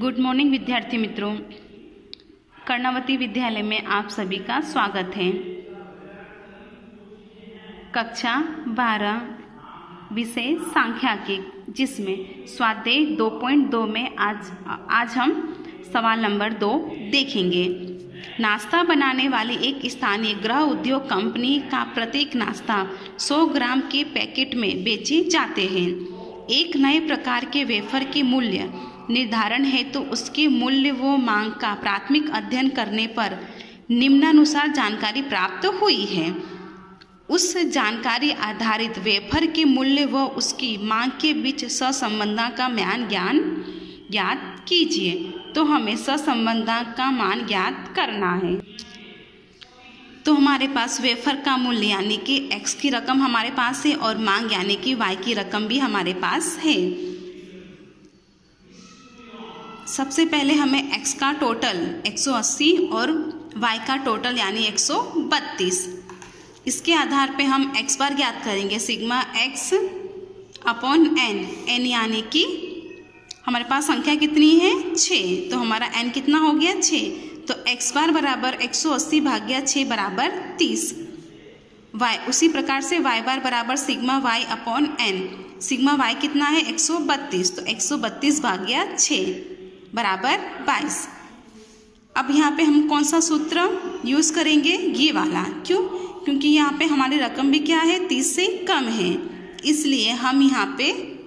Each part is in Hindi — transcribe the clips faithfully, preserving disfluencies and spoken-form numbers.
गुड मॉर्निंग विद्यार्थी मित्रों, कर्णावती विद्यालय में आप सभी का स्वागत है। कक्षा बारह विषय सांख्यिकी, जिसमें स्वाध्याय दो पॉइंट दो में आज आज हम सवाल नंबर दो देखेंगे। नाश्ता बनाने वाली एक स्थानीय गृह उद्योग कंपनी का प्रत्येक नाश्ता सौ ग्राम के पैकेट में बेचे जाते हैं। एक नए प्रकार के वेफर के मूल्य निर्धारण है तो उसके मूल्य व मांग का प्राथमिक अध्ययन करने पर निम्नानुसार जानकारी प्राप्त हुई है। उस जानकारी आधारित वेफर के मूल्य व उसकी मांग के बीच सहसंबंध का मान ज्ञान ज्ञात कीजिए। तो हमें सहसंबंध का मान ज्ञात करना है। तो हमारे पास वेफर का मूल्य यानी कि x की रकम हमारे पास है और मांग यानी कि y की रकम भी हमारे पास है। सबसे पहले हमें x का टोटल एक सौ अस्सी और y का टोटल यानी एक सौ बत्तीस, इसके आधार पे हम x बार ज्ञात करेंगे। Sigma x upon n, n यानी कि हमारे पास संख्या कितनी है छः, तो हमारा n कितना हो गया छः। तो x बार बराबर एक सौ अस्सी भाग्या छः बराबर तीस। y उसी प्रकार से y बार बराबर sigma y upon n, sigma y कितना है एक सौ बत्तीस, तो एक सौ बत्तीस भाग्या छः बराबर बाईस। अब यहाँ पे हम कौन सा सूत्र यूज़ करेंगे, ये वाला। क्यों? क्योंकि यहाँ पे हमारी रकम भी क्या है तीस से कम है, इसलिए हम यहाँ पे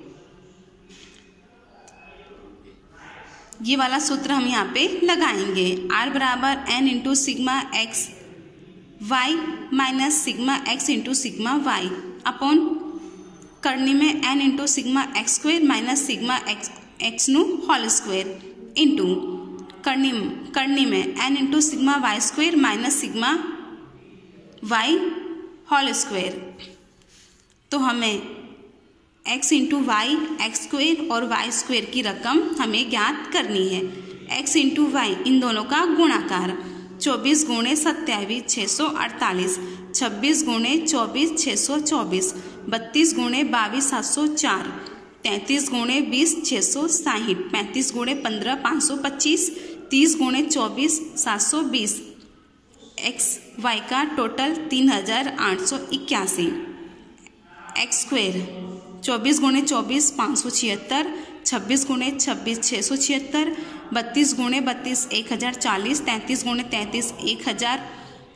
ये वाला सूत्र हम यहाँ पे लगाएंगे। r बराबर n into sigma x y minus sigma x into sigma y upon करनी में n into sigma x square minus sigma x x नु होल स्क्वेयर इंटू करनी करनी में n into sigma y square minus sigma y whole square. तो हमें x into y x square और वाई स्क्वेयर की रकम हमें ज्ञात करनी है। x इंटू वाई इन दोनों का गुणाकार, चौबीस गुणे सत्ताईस छः सौ अड़तालीस, छब्बीस गुणे चौबीस छः सौ चौबीस, बत्तीस गुणे बाईस सात सौ चार, तैंतीस गुणे बीस छः सौ साहिठ, पैंतीस गुणे पंद्रह पाँच सौ पच्चीस, तीस गुणे चौबीस सात सौ बीस। एक्स वाई का टोटल तीन हजार आठ सौ इक्यासी। एक्स स्क्वेयर चौबीस गुणे चौबीस पाँच सौ छिहत्तर, छब्बीस गुणे छब्बीस छः सौ छिहत्तर, बत्तीस गुणे बत्तीस एक हज़ार चालीस, तैंतीस गुणे तैंतीस एक हज़ार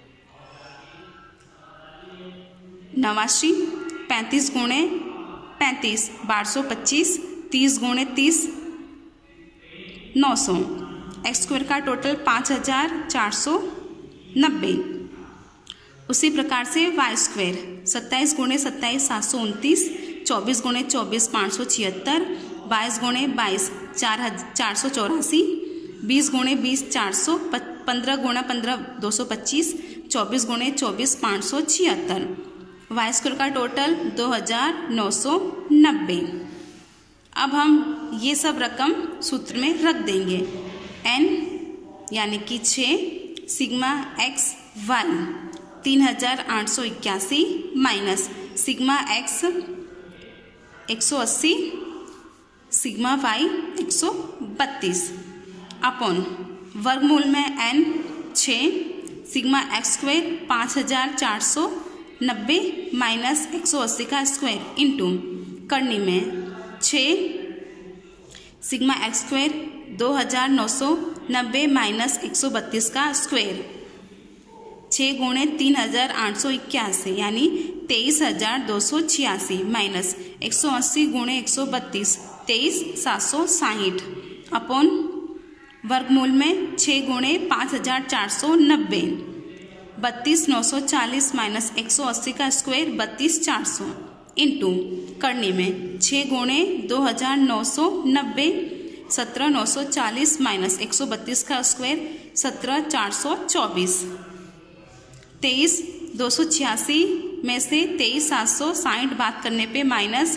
नवासी, पैंतीस गुणे पैंतीस बारह सौ पच्चीस, तीस गुणे तीस नौ सौ। एक्स स्क्वायर का टोटल पाँच हज़ार चार सौ नब्बे। उसी प्रकार से वाई स्क्वायर सत्ताईस गुणे सत्ताईस सात सौ उनतीस, चौबीस गुणे चौबीस पाँच सौ छिहत्तर, बाईस गुणे बाईस चार चार सौ चौरासी, बीस गुणे बीस चार सौ, पंद्रह गुणे पंद्रह दो सौ पच्चीस, चौबीस गुणे चौबीस पाँच सौ छिहत्तर। वाई स्क्वायर का टोटल दो हजार नौ सौ नब्बे। अब हम ये सब रकम सूत्र में रख देंगे। n यानी कि छः, सिग्मा एक्स वाई तीन हजार आठ सौ इक्यासी माइनस सिग्मा एक्स एक सौ अस्सी, सिग्मा वाई एक सौ बत्तीस अपॉन वर्गमूल में n छः, सिग्मा एक्स स्क्वायर पाँच हजार चार सौ नब्बे माइनस एक सौ अस्सी का स्क्वायर इंटू करनी में छः, सिग्मा एक्स स्क्वायर दो हजार नौ सौ नब्बे माइनस एक सौ बत्तीस का स्क्वायर, छः गुणे तीन हजार आठ सौ इक्यासी यानी तेईस हजार दो सौ छियासी माइनस एक सौ अस्सी गुणे एक सौ बत्तीस तेईस सात सौ साहिठ अपॉन वर्गमूल में छः गुणे पाँच हजार चार सौ नब्बे, बत्तीस नौ सौ चालीस माइनस एक सौ अस्सी का स्क्वायर बत्तीस चार सौ इंटू करने में छः गुणे दो हजार नौ सौ नब्बे, सत्रह नौ सौ चालीस माइनस एक सौ बत्तीस का स्क्वायर सत्रह चार सौ चौबीस, तेईस दो सौ छियासी में से तेईस सात सौ साठ बात करने पे माइनस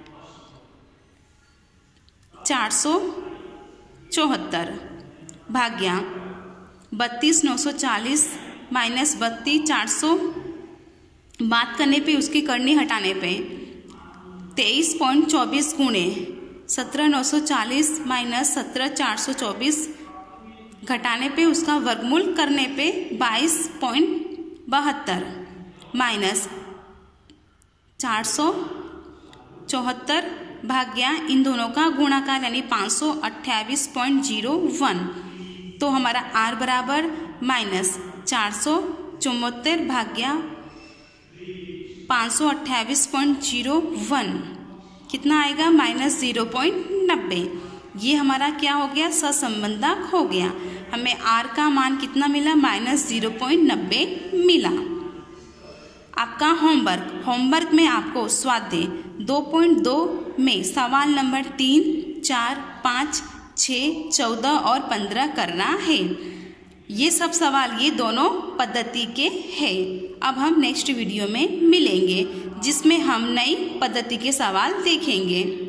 चार सौ चौहत्तर भाग्या बत्तीस नौ सौ चालीस माइनस बत्तीस चार सौ बात करने पे उसकी करनी हटाने पे तेईस पॉइंट चौबीस गुणे सत्रह नौ सौ चालीस माइनस सत्रह चार सौ चौबीस घटाने पे उसका वर्गमूल करने पे बाईस पॉइंट बहत्तर माइनस चार सौ चौहत्तर भाग्या इन दोनों का गुणाकार यानी पाँच सौ अट्ठाईस पॉइंट जीरो वन। तो हमारा आर बराबर माइनस चार सौ चौहत्तर भाग्या पाँच सौ अट्ठाईस पॉइंट जीरो वन कितना आएगा माइनस जीरो पॉइंट नब्बे। ये हमारा क्या हो गया सहसंबंधक हो गया। हमें आर का मान कितना मिला माइनस जीरो पॉइंट नब्बे मिला। आपका होमवर्क होमवर्क में आपको स्वाध्याय दो पॉइंट दो में सवाल नंबर तीन चार पाँच छः चौदह और पंद्रह करना है। ये सब सवाल ये दोनों पद्धति के हैं। अब हम नेक्स्ट वीडियो में मिलेंगे जिसमें हम नई पद्धति के सवाल देखेंगे।